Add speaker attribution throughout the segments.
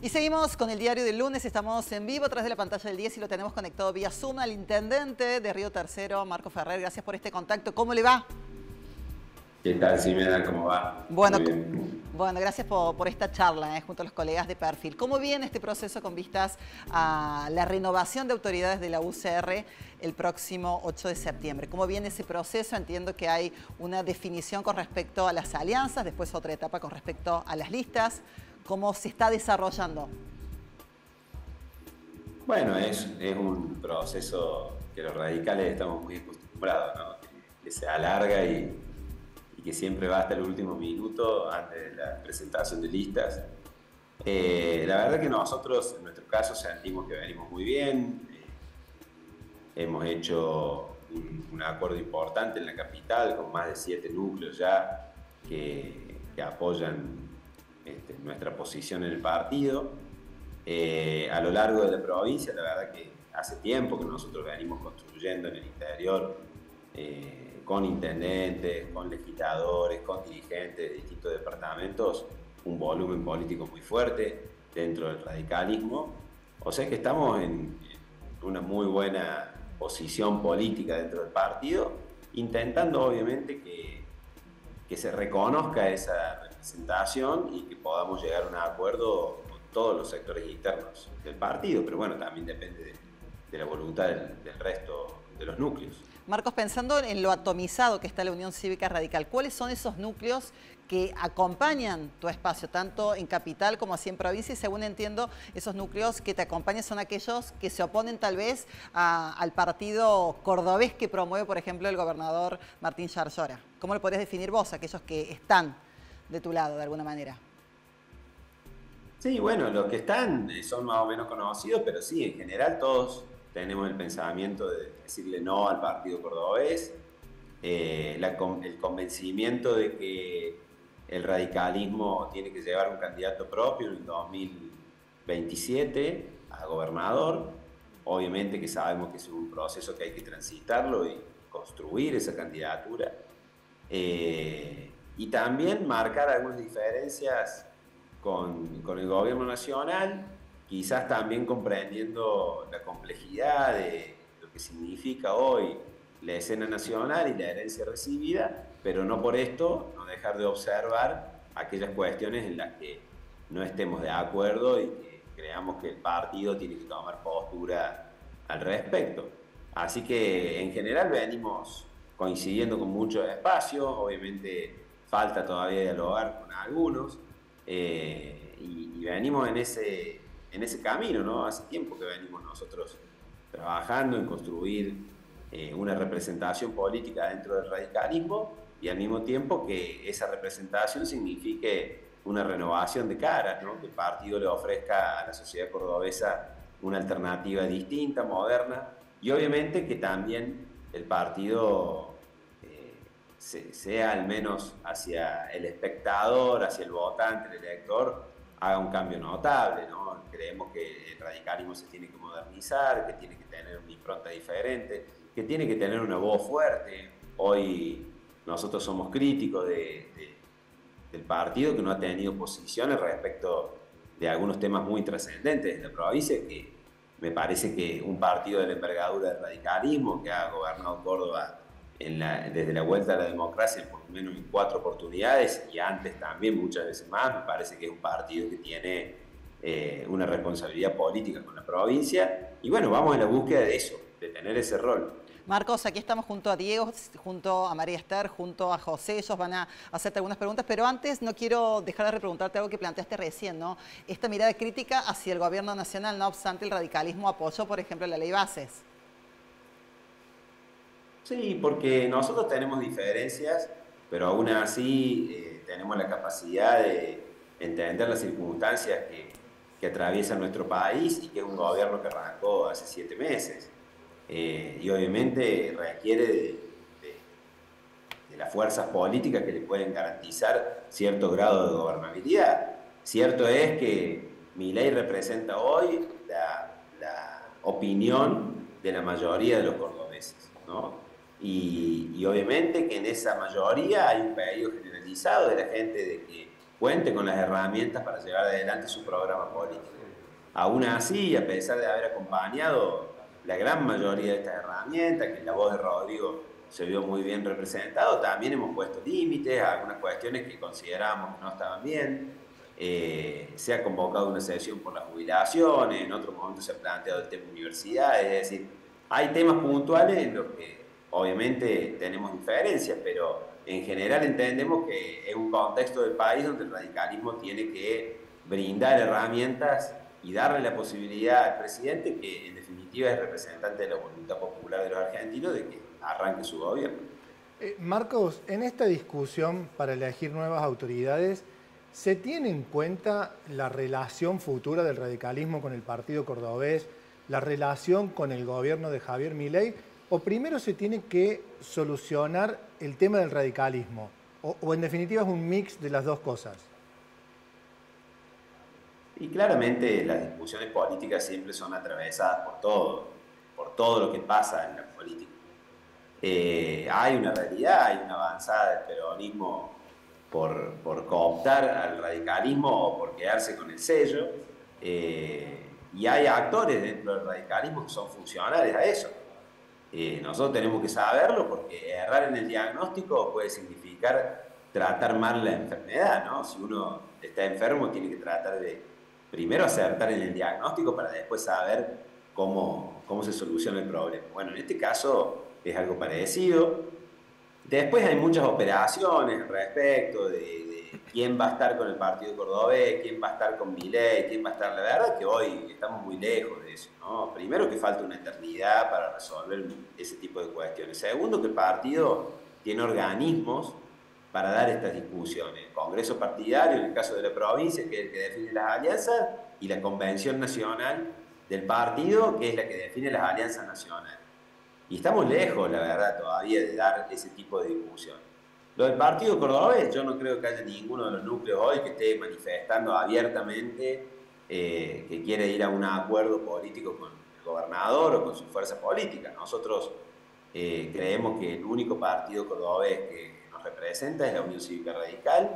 Speaker 1: Y seguimos con el diario del lunes, estamos en vivo a través de la pantalla del 10 y lo tenemos conectado vía Zoom al intendente de Río Tercero, Marco Ferrer. Gracias por este contacto. ¿Cómo le va?
Speaker 2: ¿Qué tal, Ximena? ¿Cómo va?
Speaker 1: Bueno,
Speaker 2: Muy bien.
Speaker 1: gracias por esta charla junto a los colegas de Perfil. ¿Cómo viene este proceso con vistas a la renovación de autoridades de la UCR el próximo 8 de septiembre? ¿Cómo viene ese proceso? Entiendo que hay una definición con respecto a las alianzas, después otra etapa con respecto a las listas. ¿Cómo se está desarrollando?
Speaker 2: Bueno, es un proceso que los radicales estamos muy acostumbrados, ¿no? Que se alarga y que siempre va hasta el último minuto antes de la presentación de listas. La verdad que nosotros, en nuestro caso, sentimos que venimos muy bien. Hemos hecho un acuerdo importante en la capital con más de 7 núcleos ya que apoyan nuestra posición en el partido. A lo largo de la provincia, la verdad que hace tiempo que nosotros venimos construyendo en el interior con intendentes, con legisladores, con dirigentes de distintos departamentos, un volumen político muy fuerte dentro del radicalismo. O sea que estamos en una muy buena posición política dentro del partido, intentando obviamente que se reconozca esa representación y que podamos llegar a un acuerdo con todos los sectores internos del partido, pero bueno, también depende de la voluntad del resto de los núcleos.
Speaker 1: Marcos, pensando en lo atomizado que está la Unión Cívica Radical, ¿cuáles son esos núcleos que acompañan tu espacio, tanto en capital como así en provincia? Y según entiendo, esos núcleos que te acompañan son aquellos que se oponen tal vez al partido cordobés que promueve, por ejemplo, el gobernador Martín Yarlora. ¿Cómo lo podrías definir vos, aquellos que están de tu lado de alguna manera?
Speaker 2: Sí, bueno, los que están son más o menos conocidos, pero sí, en general todos tenemos el pensamiento de decirle no al partido cordobés, el convencimiento de que el radicalismo tiene que llevar un candidato propio en el 2027 a gobernador. Obviamente que sabemos que es un proceso que hay que transitarlo y construir esa candidatura. Y también marcar algunas diferencias con el gobierno nacional, quizás también comprendiendo la complejidad de lo que significa hoy la escena nacional y la herencia recibida, pero no por esto no dejar de observar aquellas cuestiones en las que no estemos de acuerdo y que creamos que el partido tiene que tomar postura al respecto. Así que en general venimos coincidiendo con mucho espacio, obviamente falta todavía dialogar con algunos, y venimos en ese camino, ¿no? Hace tiempo que venimos nosotros trabajando en construir una representación política dentro del radicalismo y al mismo tiempo que esa representación signifique una renovación de caras, ¿no? Que el partido le ofrezca a la sociedad cordobesa una alternativa distinta, moderna, y obviamente que también el partido sea al menos hacia el espectador, hacia el votante, el elector, haga un cambio notable, ¿no? Creemos que el radicalismo se tiene que modernizar, que tiene que tener una impronta diferente, que tiene que tener una voz fuerte. Hoy nosotros somos críticos del partido que no ha tenido posiciones respecto de algunos temas muy trascendentes de la provincia, que me parece que un partido de la envergadura del radicalismo que ha gobernado Córdoba desde la vuelta a la democracia por lo menos en 4 oportunidades y antes también muchas veces más, me parece que es un partido que tiene una responsabilidad política con la provincia y bueno, vamos en la búsqueda de eso, de tener ese rol.
Speaker 1: Marcos, aquí estamos junto a Diego, junto a María Esther, junto a José. Ellos van a hacerte algunas preguntas, pero antes no quiero dejar de repreguntarte algo que planteaste recién, ¿no? Esta mirada crítica hacia el gobierno nacional, no obstante el radicalismo apoyó, por ejemplo, la ley Bases.
Speaker 2: Sí, porque nosotros tenemos diferencias, pero aún así tenemos la capacidad de entender las circunstancias que atraviesa nuestro país y que es un gobierno que arrancó hace 7 meses. Y obviamente requiere de las fuerzas políticas que le pueden garantizar cierto grado de gobernabilidad. Cierto es que Milei representa hoy la opinión de la mayoría de los cordobeses, ¿no? Y obviamente que en esa mayoría hay un pedido generalizado de la gente de que cuente con las herramientas para llevar adelante su programa político. Aún así, a pesar de haber acompañado la gran mayoría de estas herramientas, que en la voz de Rodrigo se vio muy bien representado, también hemos puesto límites a algunas cuestiones que considerábamos que no estaban bien. Se ha convocado una sesión por las jubilaciones, en otro momento se ha planteado el tema universidades, es decir, hay temas puntuales en los que obviamente tenemos diferencias, pero en general entendemos que es un contexto del país donde el radicalismo tiene que brindar herramientas y darle la posibilidad al presidente, que en definitiva es representante de la voluntad popular de los argentinos, de que arranque su gobierno.
Speaker 3: Marcos, en esta discusión para elegir nuevas autoridades, ¿se tiene en cuenta la relación futura del radicalismo con el Partido Cordobés, la relación con el gobierno de Javier Milei, o primero se tiene que solucionar el tema del radicalismo, o en definitiva es un mix de las dos cosas?
Speaker 2: Y claramente las discusiones políticas siempre son atravesadas por todo lo que pasa en la política. Hay una realidad, hay una avanzada del peronismo por cooptar al radicalismo o por quedarse con el sello, y hay actores dentro del radicalismo que son funcionales a eso. Nosotros tenemos que saberlo, porque errar en el diagnóstico puede significar tratar mal la enfermedad, ¿no? Si uno está enfermo, tiene que tratar de primero acertar en el diagnóstico para después saber cómo se soluciona el problema. Bueno, en este caso es algo parecido. Después hay muchas operaciones al respecto de quién va a estar con el Partido Cordobés, quién va a estar con Milei, quién va a estar. La verdad que hoy estamos muy lejos de eso, ¿no? Primero, que falta una eternidad para resolver ese tipo de cuestiones. Segundo, que el partido tiene organismos para dar estas discusiones. El Congreso Partidario, en el caso de la provincia, que es el que define las alianzas, y la Convención Nacional del partido, que es la que define las alianzas nacionales. Y estamos lejos, la verdad, todavía de dar ese tipo de discusión. Lo del Partido Cordobés, yo no creo que haya ninguno de los núcleos hoy que esté manifestando abiertamente que quiere ir a un acuerdo político con el gobernador o con su fuerza política. Nosotros creemos que el único partido cordobés que nos representa es la Unión Cívica Radical,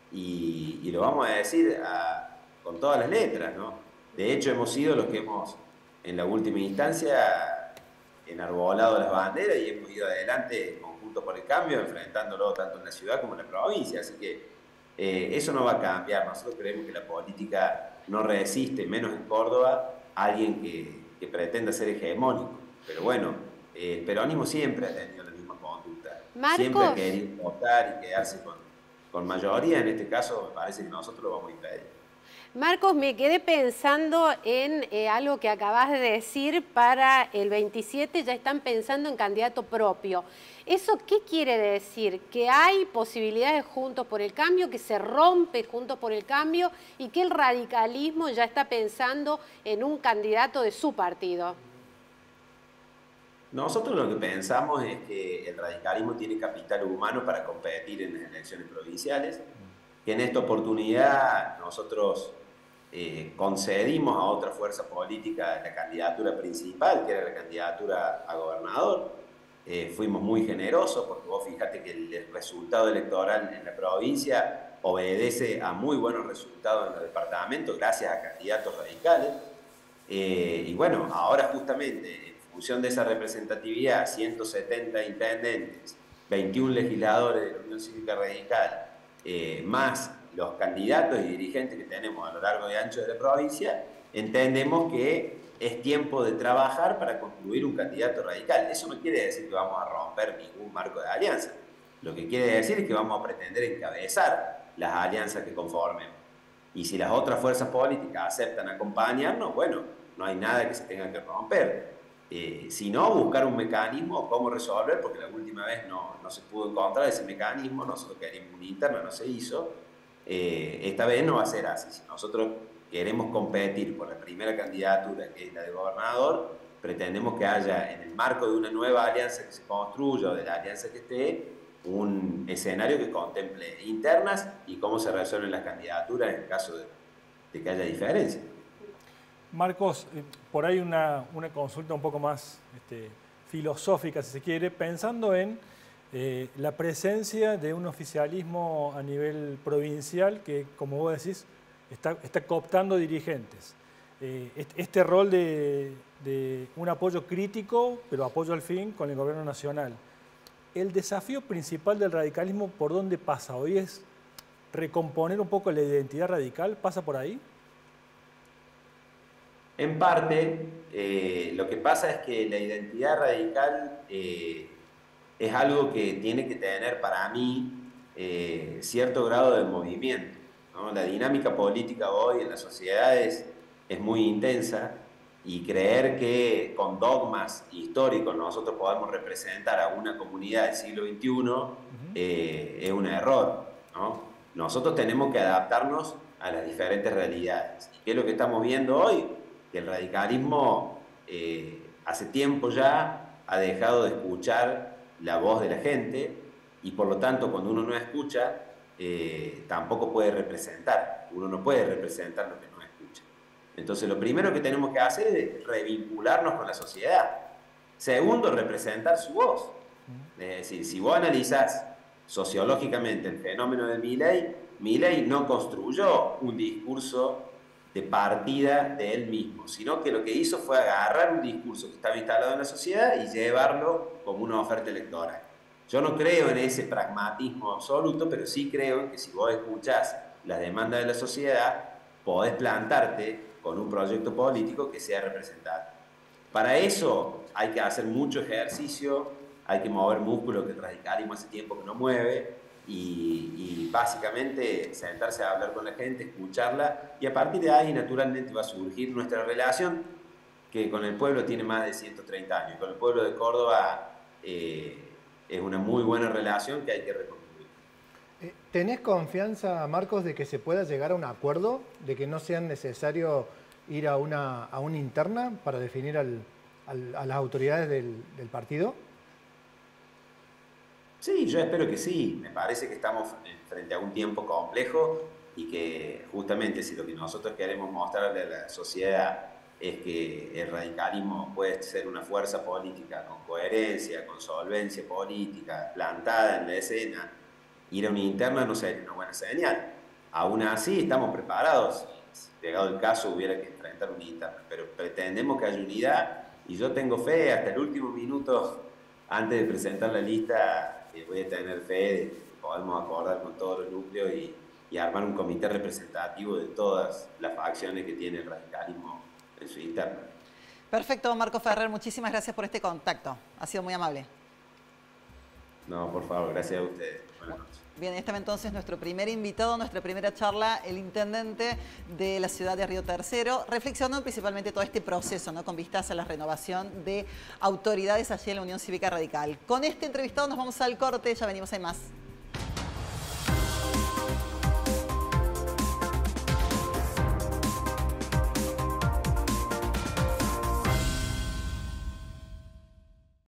Speaker 2: y lo vamos a decir con todas las letras, ¿no? De hecho, hemos sido los que hemos, en la última instancia, enarbolado las banderas y hemos ido adelante conjunto por el cambio, enfrentándolo tanto en la ciudad como en la provincia. Así que eso no va a cambiar. Nosotros creemos que la política no resiste, menos en Córdoba, a alguien que pretenda ser hegemónico. Pero bueno, el peronismo siempre ha tenido la misma conducta.
Speaker 4: Marcos,
Speaker 2: siempre ha querido votar y quedarse con mayoría. En este caso, me parece que nosotros lo vamos a impedir.
Speaker 4: Marcos, me quedé pensando en algo que acabas de decir. Para el 27 ya están pensando en candidato propio. ¿Eso qué quiere decir? ¿Que hay posibilidades Juntos por el Cambio, que se rompe Juntos por el Cambio y que el radicalismo ya está pensando en un candidato de su partido?
Speaker 2: Nosotros lo que pensamos es que el radicalismo tiene capital humano para competir en las elecciones provinciales, que en esta oportunidad nosotros concedimos a otra fuerza política la candidatura principal, que era la candidatura a gobernador. Fuimos muy generosos, porque vos fíjate que el resultado electoral en la provincia obedece a muy buenos resultados en los departamentos gracias a candidatos radicales. Y bueno, ahora justamente, en función de esa representatividad, 170 intendentes, 21 legisladores de la Unión Cívica Radical, más los candidatos y dirigentes que tenemos a lo largo y ancho de la provincia, entendemos que es tiempo de trabajar para construir un candidato radical. Eso no quiere decir que vamos a romper ningún marco de alianza. Lo que quiere decir es que vamos a pretender encabezar las alianzas que conformemos. Y si las otras fuerzas políticas aceptan acompañarnos, bueno, no hay nada que se tenga que romper. Si no, buscar un mecanismo, cómo resolver, porque la última vez no se pudo encontrar ese mecanismo. Nosotros queríamos una interna, no se hizo. Esta vez no va a ser así. Si nosotros queremos competir por la primera candidatura, que es la de gobernador, pretendemos que haya, en el marco de una nueva alianza que se construya o de la alianza que esté, un escenario que contemple internas y cómo se resuelven las candidaturas en caso de que haya diferencia.
Speaker 5: Marcos, por ahí una consulta un poco más filosófica, si se quiere, pensando en la presencia de un oficialismo a nivel provincial que, como vos decís, está cooptando dirigentes. Este rol de un apoyo crítico, pero apoyo al fin con el gobierno nacional. El desafío principal del radicalismo, ¿por dónde pasa hoy? ¿Es recomponer un poco la identidad radical? ¿Pasa por ahí?
Speaker 2: En parte, lo que pasa es que la identidad radical es algo que tiene que tener para mí cierto grado de movimiento, ¿no? La dinámica política hoy en las sociedades es muy intensa y creer que con dogmas históricos nosotros podemos representar a una comunidad del siglo XXI es un error, ¿no? Nosotros tenemos que adaptarnos a las diferentes realidades. ¿Y qué es lo que estamos viendo hoy? Que el radicalismo hace tiempo ya ha dejado de escuchar la voz de la gente y por lo tanto cuando uno no escucha tampoco puede representar. Uno no puede representar lo que no escucha. Entonces lo primero que tenemos que hacer es revincularnos con la sociedad. Segundo, representar su voz. Es decir, si vos analizás sociológicamente el fenómeno de Milei no construyó un discurso de partida de él mismo, sino que lo que hizo fue agarrar un discurso que estaba instalado en la sociedad y llevarlo como una oferta electoral. Yo no creo en ese pragmatismo absoluto, pero sí creo en que si vos escuchás las demandas de la sociedad, podés plantarte con un proyecto político que sea representativo. Para eso hay que hacer mucho ejercicio, hay que mover músculo que el radicalismo hace tiempo que no mueve, y básicamente sentarse a hablar con la gente, escucharla, y a partir de ahí naturalmente va a surgir nuestra relación que con el pueblo tiene más de 130 años. Con el pueblo de Córdoba es una muy buena relación que hay que reconstruir.
Speaker 3: ¿Tenés confianza, Marcos, de que se pueda llegar a un acuerdo, de que no sea necesario ir a una interna para definir a las autoridades del partido?
Speaker 2: Sí, yo espero que sí. Me parece que estamos frente a un tiempo complejo y que justamente si lo que nosotros queremos mostrarle a la sociedad es que el radicalismo puede ser una fuerza política con coherencia, con solvencia política, plantada en la escena, ir a una interna no sería una buena señal. Aún así estamos preparados, si llegado el caso hubiera que enfrentar una interna, pero pretendemos que haya unidad y yo tengo fe hasta el último minuto antes de presentar la lista. Voy a tener fe de que podemos acordar con todos los núcleos y armar un comité representativo de todas las facciones que tiene el radicalismo en su interna.
Speaker 1: Perfecto, Marcos Ferrer, muchísimas gracias por este contacto. Ha sido muy amable.
Speaker 2: No, por favor, gracias a ustedes. Buenas noches.
Speaker 1: Bien, estaba entonces nuestro primer invitado, nuestra primera charla, el intendente de la ciudad de Río Tercero, reflexionando principalmente todo este proceso, ¿no?, con vistas a la renovación de autoridades allí en la Unión Cívica Radical. Con este entrevistado nos vamos al corte, ya venimos, hay más.